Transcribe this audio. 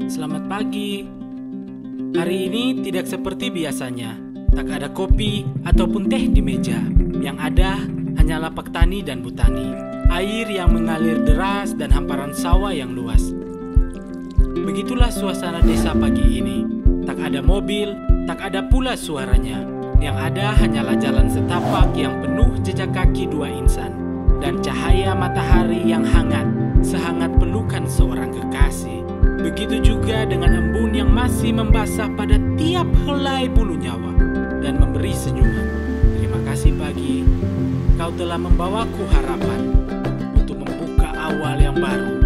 Selamat pagi. Hari ini tidak seperti biasanya. Tak ada kopi ataupun teh di meja. Yang ada hanyalah Paktani dan Butani. Air yang mengalir deras dan hamparan sawah yang luas. Begitulah suasana desa pagi ini. Tak ada mobil, tak ada pula suaranya. Yang ada hanyalah jalan setapak yang penuh jejak kaki dua insan. Dan cahaya matahari yang hangat, sehangat pelukan seorang kekasih. Begitu juga dengan embun yang masih membasah pada tiap helai bulu nyawa dan memberi senyuman. Terima kasih pagi, kau telah membawaku harapan untuk membuka awal yang baru.